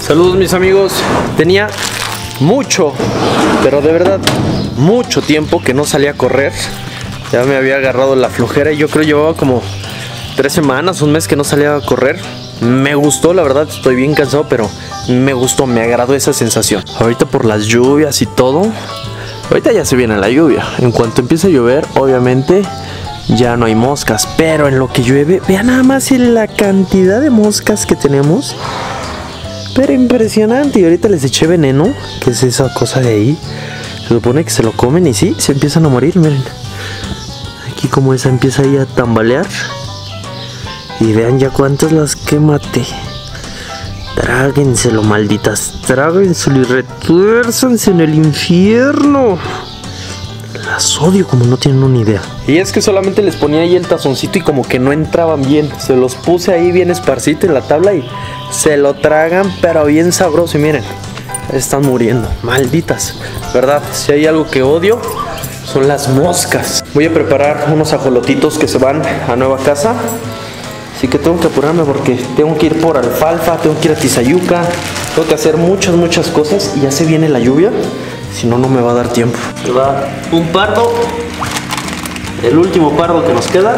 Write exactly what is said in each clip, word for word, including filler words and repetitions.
Saludos mis amigos. Tenía mucho, pero de verdad mucho tiempo que no salía a correr. Ya me había agarrado la flojera y yo creo llevaba como tres semanas, un mes que no salía a correr. Me gustó, la verdad, estoy bien cansado, pero me gustó, me agradó esa sensación. Ahorita por las lluvias y todo, ahorita ya se viene la lluvia. En cuanto empiece a llover, obviamente ya no hay moscas, pero en lo que llueve, vean nada más la cantidad de moscas que tenemos. Pero impresionante. Y ahorita les eché veneno, que es esa cosa de ahí. Se supone que se lo comen y sí, se empiezan a morir, miren. Aquí como esa empieza ahí a tambalear. Y vean ya cuántas las que maté. Tráguenselo, malditas. Tráguenselo y retuérzanse en el infierno. Las odio como no tienen una idea. Y es que solamente les ponía ahí el tazoncito y como que no entraban bien. Se los puse ahí bien esparcito en la tabla y se lo tragan, pero bien sabroso. Y miren, están muriendo. Malditas. ¿Verdad? Si hay algo que odio, son las moscas. Voy a preparar unos ajolotitos que se van a nueva casa. Así que tengo que apurarme porque tengo que ir por alfalfa, tengo que ir a Tizayuca, tengo que hacer muchas, muchas cosas y ya se viene la lluvia, si no, no me va a dar tiempo. Se va un pardo, el último pardo que nos queda,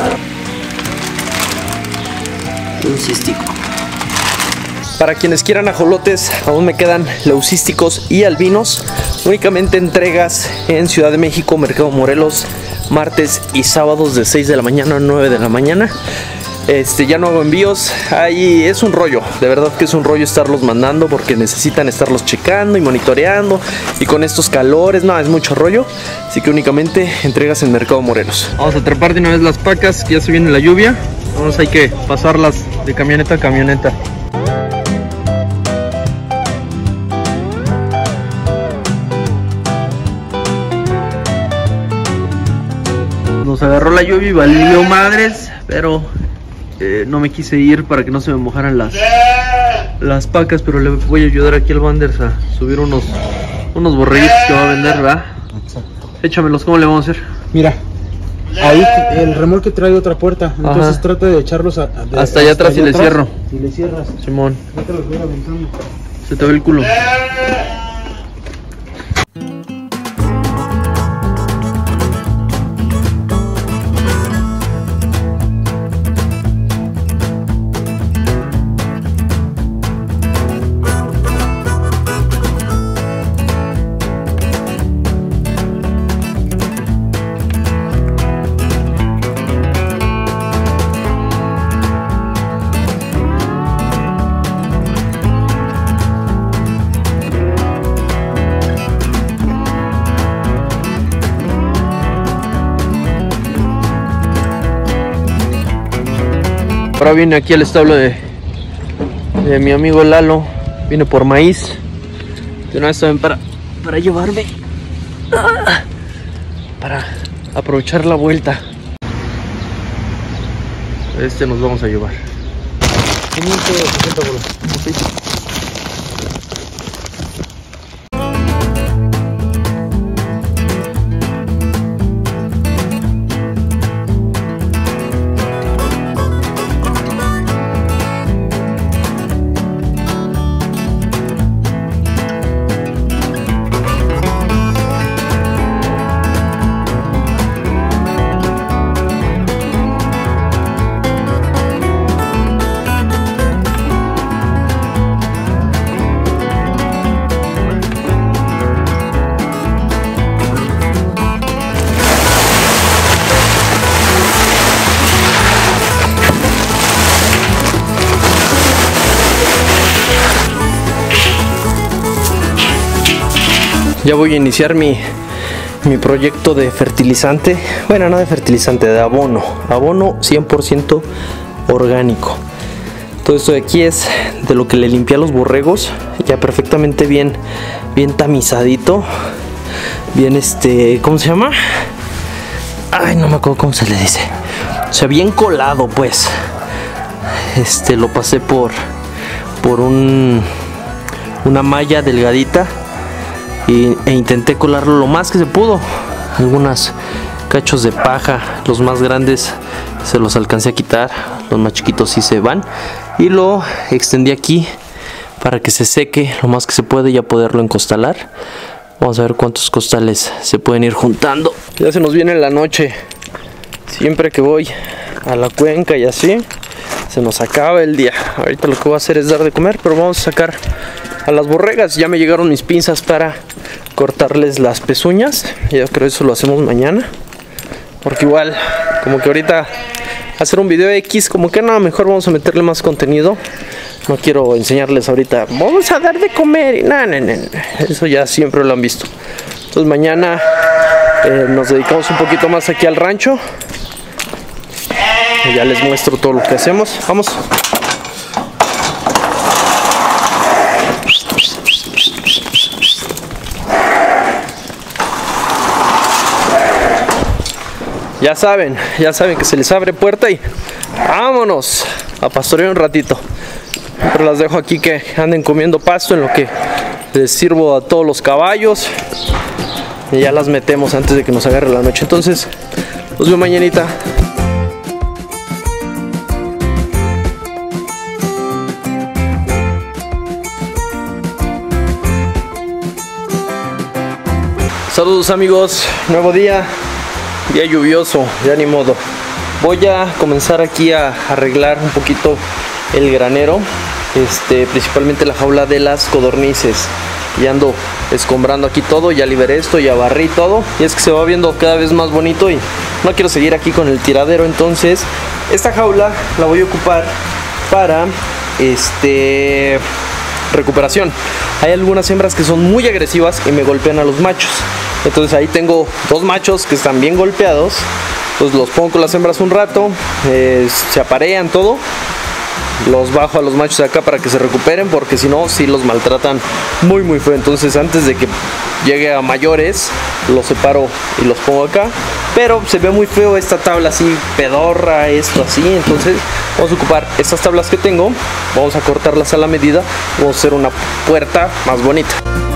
y un cístico. Para quienes quieran ajolotes, aún me quedan leucísticos y albinos, únicamente entregas en Ciudad de México, Mercado Morelos, martes y sábados de seis de la mañana a nueve de la mañana. Este, ya no hago envíos, ahí es un rollo, de verdad que es un rollo estarlos mandando porque necesitan estarlos checando y monitoreando y con estos calores, no, es mucho rollo, así que únicamente entregas en Mercado Morelos. Vamos a trepar de una vez las pacas, que ya se viene la lluvia, vamos, hay que pasarlas de camioneta a camioneta. Nos agarró la lluvia y valió madres, pero Eh, no me quise ir para que no se me mojaran las las pacas, pero le voy a ayudar aquí al Banders a subir unos unos borreguitos que va a vender, ¿verdad? Exacto. Échamelos, ¿cómo le vamos a hacer? Mira, ahí el remolque trae otra puerta, entonces Ajá. trata de echarlos a, de, hasta, hasta allá atrás y le cierro. Y le cierras. Simón. Ya te los voy aventando. Se te ve el culo. Ahora viene aquí al establo de, de mi amigo Lalo. Viene por maíz. De una vez también para, para llevarme. Ah, para aprovechar la vuelta. Este nos vamos a llevar. quinientos sesenta bolas. Okay. Ya voy a iniciar mi, mi proyecto de fertilizante. Bueno, no de fertilizante, de abono. Abono cien por ciento orgánico. Todo esto de aquí es de lo que le limpié a los borregos. Ya perfectamente bien, bien tamizadito. Bien este, ¿cómo se llama? Ay, no me acuerdo cómo se le dice. O sea, bien colado pues. Este, lo pasé por, por un, una malla delgadita. Y, e intenté colarlo lo más que se pudo. Algunas cachos de paja, los más grandes se los alcancé a quitar, los más chiquitos sí se van. Y lo extendí aquí para que se seque lo más que se puede y ya poderlo encostalar. Vamos a ver cuántos costales se pueden ir juntando. Ya se nos viene la noche. Siempre que voy a la cuenca y así, se nos acaba el día. Ahorita lo que voy a hacer es dar de comer, pero vamos a sacar a las borregas. Ya me llegaron mis pinzas para cortarles las pezuñas. Yo creo que eso lo hacemos mañana, porque igual como que ahorita hacer un video X, como que no, mejor vamos a meterle más contenido. No quiero enseñarles ahorita vamos a dar de comer y nada, no, no, no. Eso ya siempre lo han visto. Entonces mañana eh, nos dedicamos un poquito más aquí al rancho. Y ya les muestro todo lo que hacemos. Vamos. Ya saben, ya saben que se les abre puerta y vámonos a pastorear un ratito. Siempre las dejo aquí que anden comiendo pasto en lo que les sirvo a todos los caballos. Y ya las metemos antes de que nos agarre la noche. Entonces, los veo mañanita. Saludos amigos, nuevo día, día lluvioso, ya ni modo. Voy a comenzar aquí a arreglar un poquito el granero, este, principalmente la jaula de las codornices. Y ando escombrando aquí todo, ya liberé esto, ya barrí todo. Y es que se va viendo cada vez más bonito y no quiero seguir aquí con el tiradero. Entonces esta jaula la voy a ocupar para este... recuperación. Hay algunas hembras que son muy agresivas y me golpean a los machos. Entonces ahí tengo dos machos que están bien golpeados. Pues los pongo con las hembras un rato, eh, se aparean todo. Los bajo a los machos de acá para que se recuperen, porque si no, sí los maltratan muy muy feo. Entonces antes de que llegue a mayores, los separo y los pongo acá. Pero se ve muy feo esta tabla así, pedorra, esto así. Entonces vamos a ocupar estas tablas que tengo, vamos a cortarlas a la medida, vamos a hacer una puerta más bonita.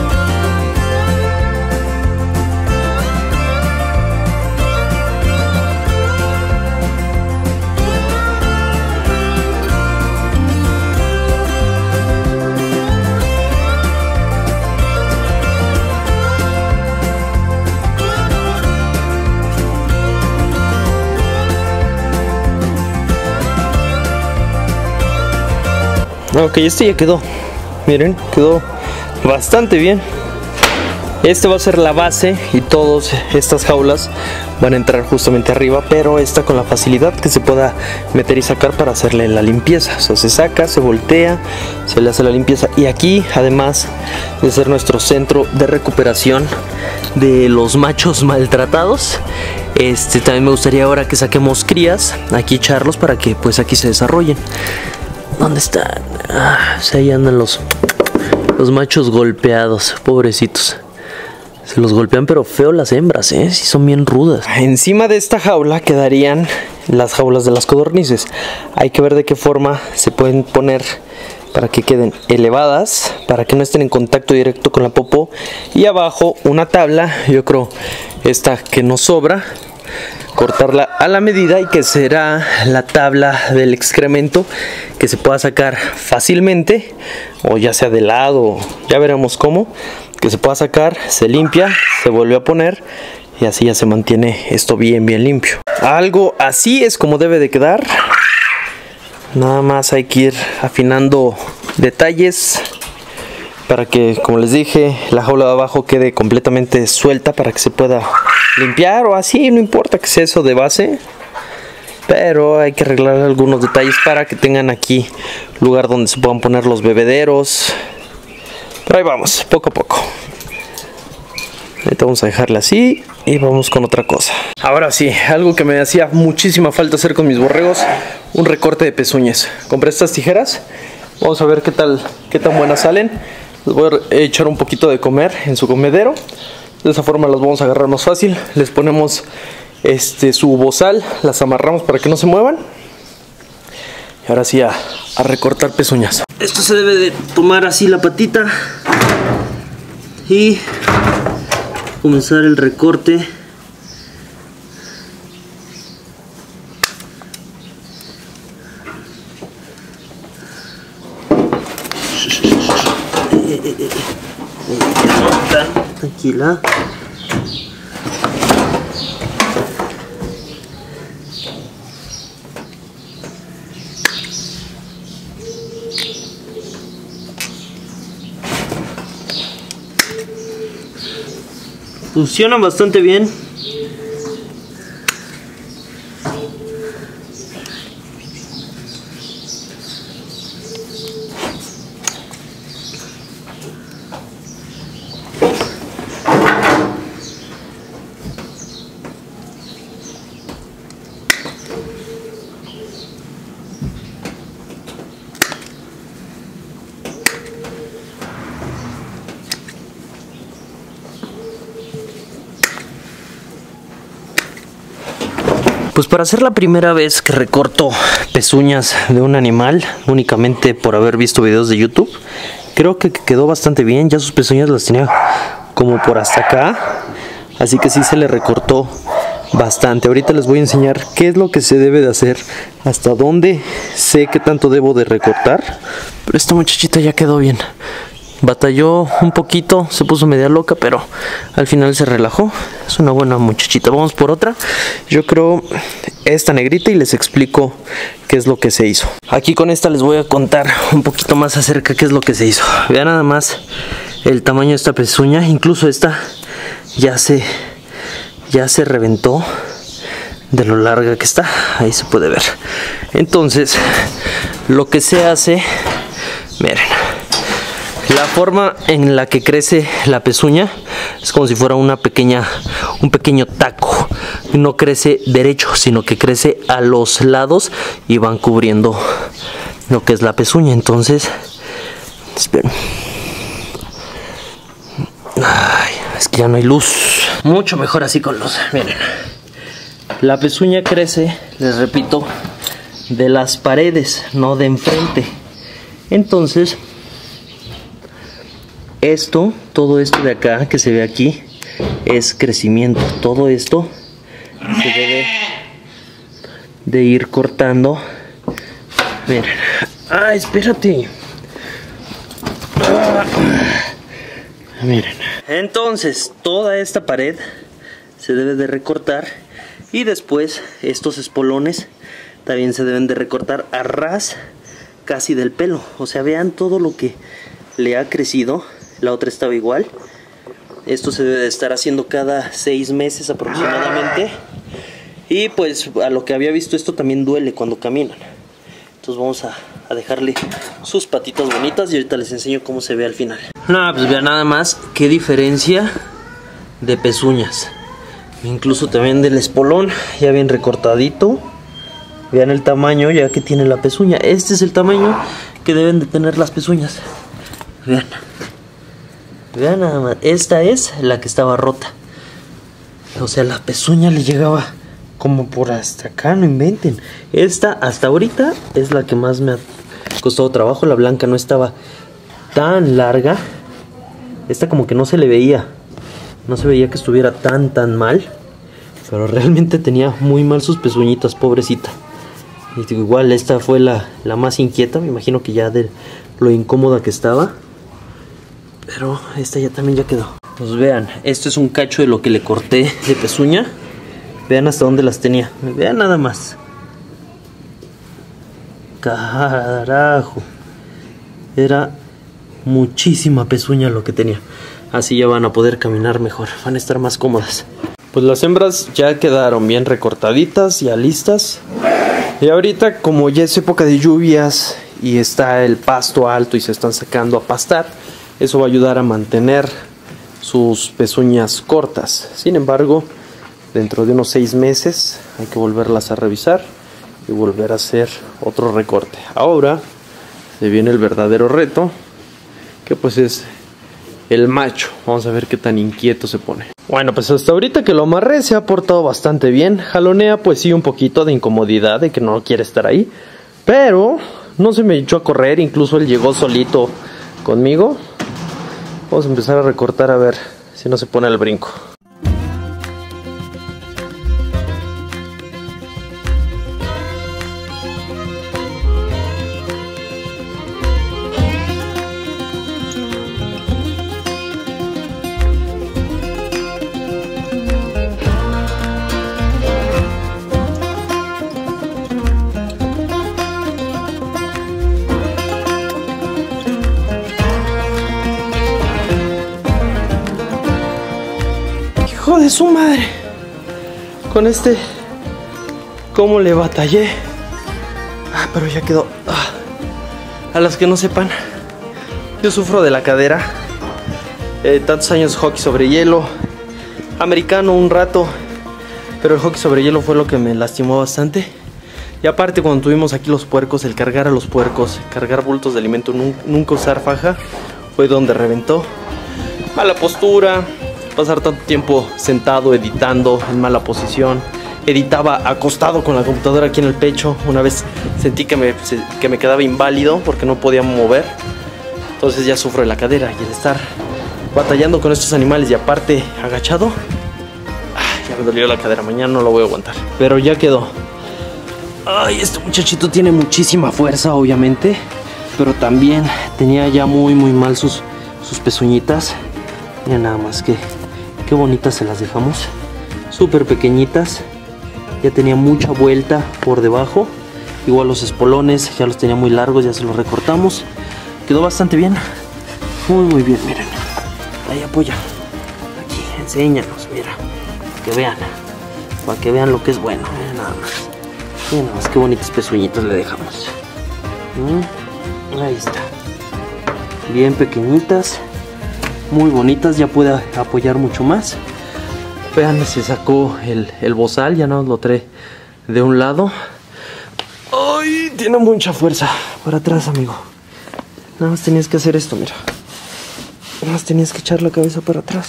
Ok, este ya quedó, miren, quedó bastante bien. Este va a ser la base y todas estas jaulas van a entrar justamente arriba, pero esta con la facilidad que se pueda meter y sacar para hacerle la limpieza. O sea, se saca, se voltea, se le hace la limpieza. Y aquí, además de ser nuestro centro de recuperación de los machos maltratados, este también me gustaría ahora que saquemos crías, aquí echarlos para que pues aquí se desarrollen. ¿Dónde están? Ah, pues ahí andan los, los machos golpeados, pobrecitos. Se los golpean pero feo las hembras, ¿eh? Sí son bien rudas. Encima de esta jaula quedarían las jaulas de las codornices. Hay que ver de qué forma se pueden poner para que queden elevadas, para que no estén en contacto directo con la popó. Y abajo una tabla, yo creo esta que nos sobra, cortarla a la medida y que será la tabla del excremento que se pueda sacar fácilmente, o ya sea de lado, ya veremos cómo, que se pueda sacar, se limpia, se vuelve a poner y así ya se mantiene esto bien bien limpio. Algo así es como debe de quedar. Nada más hay que ir afinando detalles para que, como les dije, la jaula de abajo quede completamente suelta para que se pueda limpiar o así, no importa que sea eso de base, pero hay que arreglar algunos detalles para que tengan aquí lugar donde se puedan poner los bebederos. Pero ahí vamos, poco a poco. Ahorita vamos a dejarla así y vamos con otra cosa. Ahora sí, algo que me hacía muchísima falta hacer con mis borregos, un recorte de pezuñas. Compré estas tijeras, vamos a ver qué tal, qué tan buenas salen. Les voy a echar un poquito de comer en su comedero. De esa forma las vamos a agarrar más fácil. Les ponemos este, su bozal, las amarramos para que no se muevan. Y ahora sí a, a recortar pezuñas. Esto se debe de tomar así la patita y comenzar el recorte. eh, eh. Tranquila. Funcionan bastante bien. Pues para ser la primera vez que recorto pezuñas de un animal, únicamente por haber visto videos de YouTube, creo que quedó bastante bien. Ya sus pezuñas las tenía como por hasta acá, así que sí se le recortó bastante. Ahorita les voy a enseñar qué es lo que se debe de hacer, hasta dónde sé qué tanto debo de recortar. Pero esta muchachita ya quedó bien. Batalló un poquito, se puso media loca, pero al final se relajó. Es una buena muchachita. Vamos por otra. Yo creo esta negrita y les explico qué es lo que se hizo. Aquí con esta les voy a contar un poquito más acerca de qué es lo que se hizo. Vean nada más el tamaño de esta pezuña. Incluso esta ya se, ya se reventó de lo larga que está. Ahí se puede ver. Entonces, lo que se hace, miren. La forma en la que crece la pezuña es como si fuera una pequeña, un pequeño taco. No crece derecho, sino que crece a los lados y van cubriendo lo que es la pezuña. Entonces, esperen. Ay, es que ya no hay luz. Mucho mejor así con luz. Miren, la pezuña crece, les repito, de las paredes, no de enfrente. Entonces, esto, todo esto de acá que se ve aquí es crecimiento. Todo esto se debe de ir cortando. Miren. Ah, espérate. Ah, miren. Entonces, toda esta pared se debe de recortar y después estos espolones también se deben de recortar a ras casi del pelo. O sea, vean todo lo que le ha crecido. La otra estaba igual. Esto se debe de estar haciendo cada seis meses aproximadamente. Y pues a lo que había visto, esto también duele cuando caminan. Entonces vamos a, a dejarle sus patitas bonitas y ahorita les enseño cómo se ve al final. No, pues vean nada más qué diferencia de pezuñas. Incluso también del espolón, ya bien recortadito. Vean el tamaño ya que tiene la pezuña. Este es el tamaño que deben de tener las pezuñas. Vean. Vean nada más, esta es la que estaba rota. O sea, la pezuña le llegaba como por hasta acá, no inventen. Esta hasta ahorita es la que más me ha costado trabajo. La blanca no estaba tan larga. Esta como que no se le veía. No se veía que estuviera tan tan mal. Pero realmente tenía muy mal sus pezuñitas, pobrecita. Y digo, igual esta fue la, la más inquieta. Me imagino que ya de lo incómoda que estaba. Pero esta ya también ya quedó. Pues vean, esto es un cacho de lo que le corté de pezuña. Vean hasta dónde las tenía. Vean nada más. Carajo. Era muchísima pezuña lo que tenía. Así ya van a poder caminar mejor. Van a estar más cómodas. Pues las hembras ya quedaron bien recortaditas, ya listas. Y ahorita, como ya es época de lluvias y está el pasto alto y se están sacando a pastar, eso va a ayudar a mantener sus pezuñas cortas. Sin embargo, dentro de unos seis meses hay que volverlas a revisar y volver a hacer otro recorte. Ahora se viene el verdadero reto, que pues es el macho. Vamos a ver qué tan inquieto se pone. Bueno, pues hasta ahorita que lo amarré se ha portado bastante bien. Jalonea pues sí un poquito de incomodidad, de que no quiere estar ahí, pero no se me echó a correr. Incluso él llegó solito conmigo. Vamos a empezar a recortar a ver si no se pone al brinco. de su madre! Con este, ¿cómo le batallé? Ah, pero ya quedó. Ah. A los que no sepan, yo sufro de la cadera. Eh, tantos años hockey sobre hielo, americano un rato, pero el hockey sobre hielo fue lo que me lastimó bastante. Y aparte, cuando tuvimos aquí los puercos, el cargar a los puercos, cargar bultos de alimento, nunca usar faja, fue donde reventó. Mala postura, pasar tanto tiempo sentado editando en mala posición. Editaba acostado con la computadora aquí en el pecho. Una vez sentí que me, que me quedaba inválido porque no podía mover. Entonces ya sufro de la cadera y el estar batallando con estos animales y aparte agachado, ah, ya me dolió la cadera. Mañana no lo voy a aguantar, pero ya quedó. Ay, este muchachito tiene muchísima fuerza, obviamente, pero también tenía ya muy muy mal sus, sus pezuñitas. Mira nada más que qué bonitas se las dejamos, súper pequeñitas. Ya tenía mucha vuelta por debajo. Igual los espolones ya los tenía muy largos, ya se los recortamos. Quedó bastante bien, muy muy bien. Miren, ahí apoya, aquí, enséñanos, mira, para que vean, para que vean lo que es bueno. Miren nada más. Miren nada más qué bonitos pezuñitos le dejamos. ¿Mm? Ahí está, bien pequeñitas, muy bonitas, ya puede apoyar mucho más. Vean, se sacó el, el bozal, ya no lo trae de un lado. ¡Ay! Tiene mucha fuerza. Para atrás, amigo. Nada más tenías que hacer esto, mira. Nada más tenías que echar la cabeza para atrás.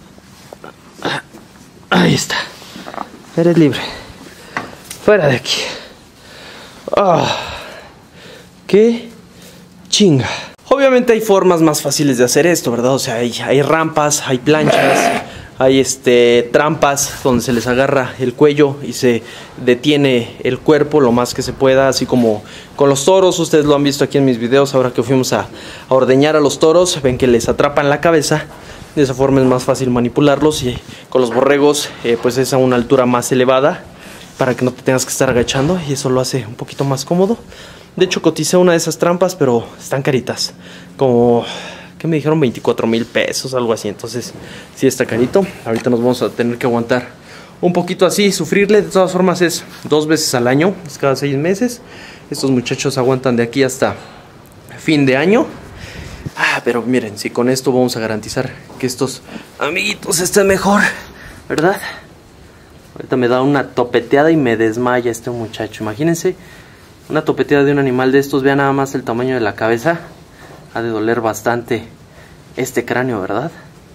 Ahí está. Eres libre. Fuera de aquí. ¡Ah! ¡Qué chinga! Obviamente hay formas más fáciles de hacer esto, ¿verdad? O sea, hay, hay rampas, hay planchas, hay este, trampas donde se les agarra el cuello y se detiene el cuerpo lo más que se pueda, así como con los toros. Ustedes lo han visto aquí en mis videos. Ahora que fuimos a, a ordeñar a los toros, ven que les atrapan la cabeza. De esa forma es más fácil manipularlos. Y con los borregos eh, pues es a una altura más elevada para que no te tengas que estar agachando, y eso lo hace un poquito más cómodo. De hecho, coticé una de esas trampas, pero están caritas. Como, ¿qué me dijeron? veinticuatro mil pesos, algo así. Entonces, sí está carito. Ahorita nos vamos a tener que aguantar un poquito así, sufrirle. De todas formas, es dos veces al año, es cada seis meses. Estos muchachos aguantan de aquí hasta fin de año. Ah, pero miren, si con esto vamos a garantizar que estos amiguitos estén mejor, ¿verdad? Ahorita me da una topeteada y me desmaya este muchacho. Imagínense una topeteada de un animal de estos. Vean nada más el tamaño de la cabeza. Ha de doler bastante este cráneo, ¿verdad?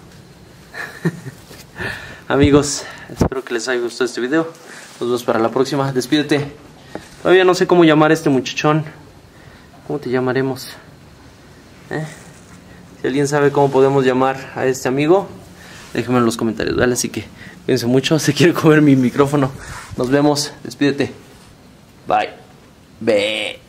Amigos, espero que les haya gustado este video. Nos vemos para la próxima. Despídete. Todavía no sé cómo llamar a este muchachón. ¿Cómo te llamaremos? ¿Eh? Si alguien sabe cómo podemos llamar a este amigo, déjenme en los comentarios, ¿vale? Así que cuídense mucho. Se quiere comer mi micrófono. Nos vemos. Despídete. Bye. Ve.